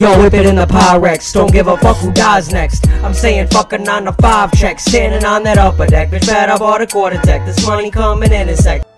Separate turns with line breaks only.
Yo, whip it in the Pyrex, don't give a fuck who dies next. I'm saying fuck a 9 to 5 check, standing on that upper deck. Bitch, bad I bought a quarter deck, this money coming in a sec.